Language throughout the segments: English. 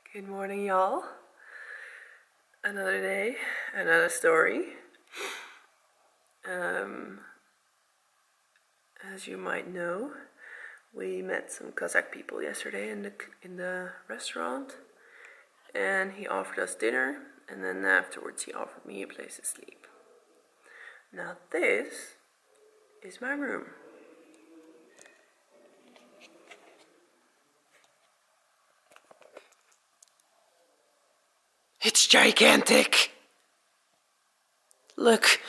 Good morning, y'all. Another day, another story. As you might know, we met some Kazakh people yesterday in the restaurant, and he offered us dinner, and then afterwards he offered me a place to sleep. Now this is my room. It's gigantic! Look!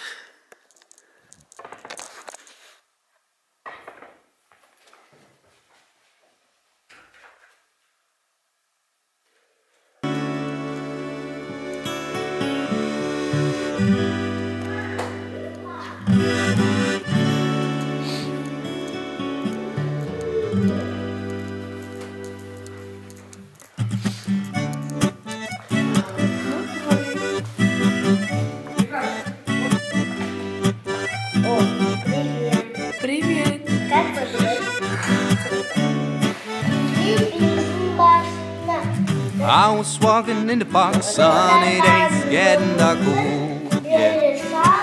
Привет! I was walking in the park, sunny days, getting dark, yeah.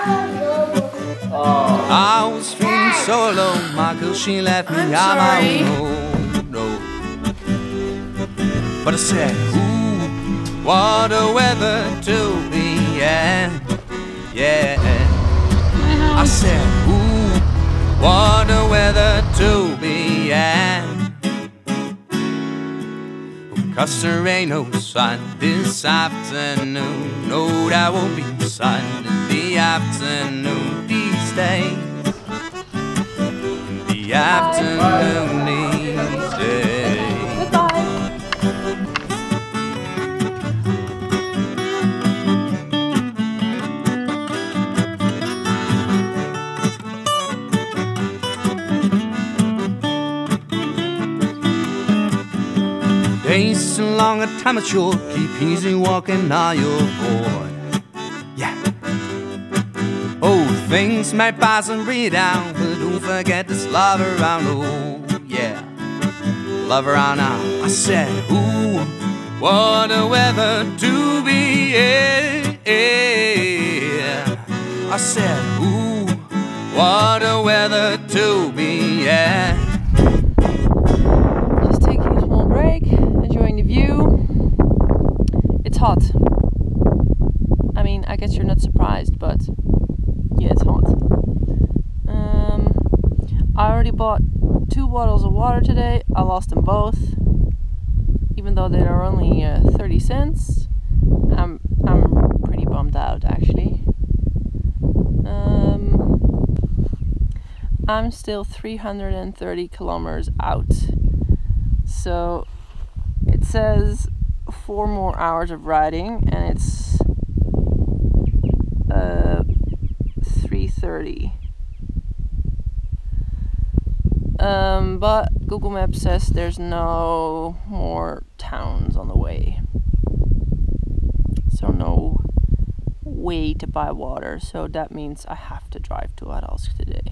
I was feeling so low, my girl, she left me on my own, no. But I said, ooh, what a weather to be, yeah, yeah. I said, ooh, what a weather to be, yeah. 'Cause there ain't no sun this afternoon. No, there won't be sun in the afternoon these days. In the afternoon these days. Goodbye! Days so long, a time at shore. Keep easy walking, are you bored? Yeah. Oh, things might pass and breathe out, but don't forget this love around. Oh, yeah. Love around now. I said, ooh, what a weather to be, yeah, yeah. I said, ooh, what a weather to be, yeah. Just taking a small break, enjoying the view. It's hot. I mean, I guess you're not surprised, but yeah, it's hot. I already bought 2 bottles of water today. I lost them both, even though they are only 30 cents. I'm pretty bummed out, actually. I'm still 330 kilometers out. So it says 4 more hours of riding, and it's 3:30. But Google Maps says there's no more towns on the way, so no way to buy water. So that means I have to drive to Aralsk today.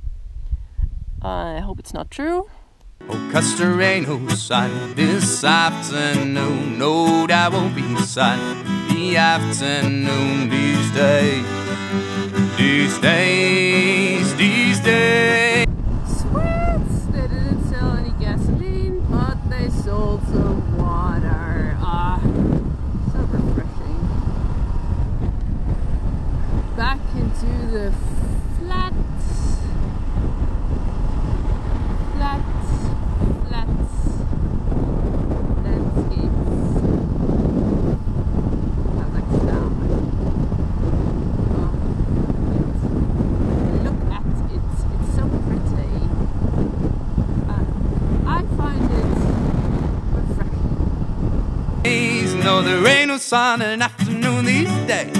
I hope it's not true. Oh, 'cause there ain't no sun this afternoon. No, there won't be sun the afternoon these days. These days, these days. Sweet! They didn't sell any gasoline, but they sold some water. Ah, so refreshing. Back into the flat landscape. Kazakhstan. Look at it. It's so pretty. I find it refreshing. No, there ain't no sun in the afternoon these days.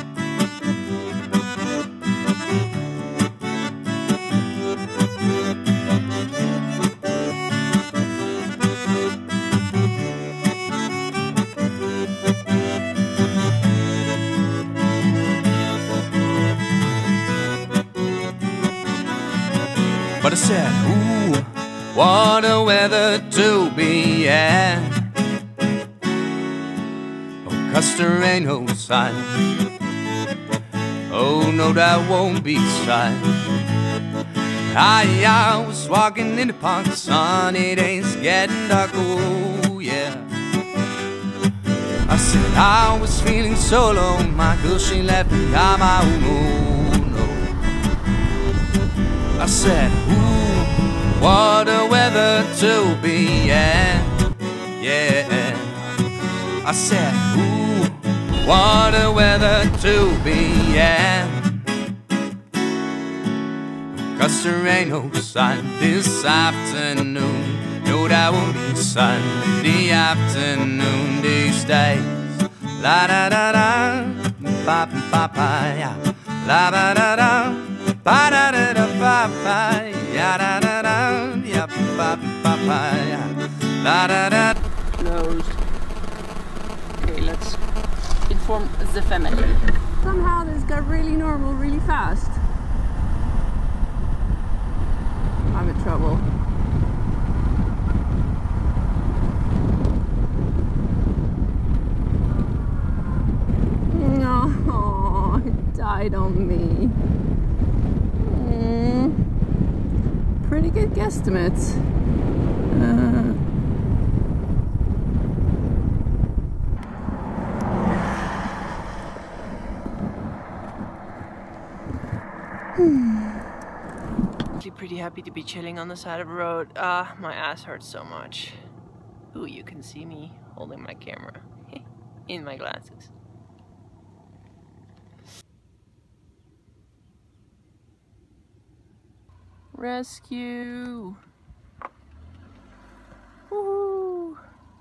But I said, ooh, what a weather to be, yeah. 'cause there ain't no sign. Oh no, that won't be sight. I was walking in the park, sunny days, getting dark, oh yeah. I said I was feeling so low, my girl she left me on my own, oh no. I said, ooh, what a weather to be, yeah, yeah. I said, ooh, what a weather to be, yeah. 'Cause there ain't no sun this afternoon. No, that won't be sun the afternoon these days. La da da da, ba ba ba ya. La da da da, ba da da da ba ba ya da da da ya ba ba ba ya. La da da. Closed. Okay, let's inform the family. Somehow this got really normal really fast. I'm in trouble. No, it died on me. Pretty good guesstimates. Pretty happy to be chilling on the side of the road. My ass hurts so much. Ooh, you can see me holding my camera in my glasses. Rescue! Woohoo!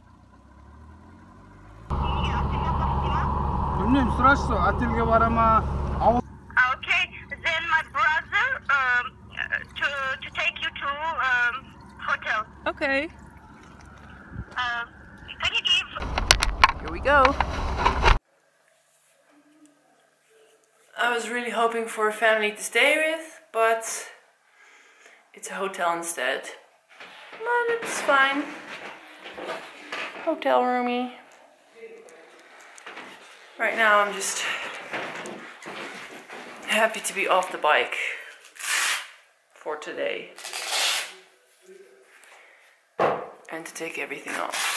Okay, then my brother to take you to hotel. Okay. Can you give? Here we go. I was really hoping for a family to stay with, but it's a hotel instead. But it's fine. Hotel roomy. Right now I'm just happy to be off the bike for today and to take everything off.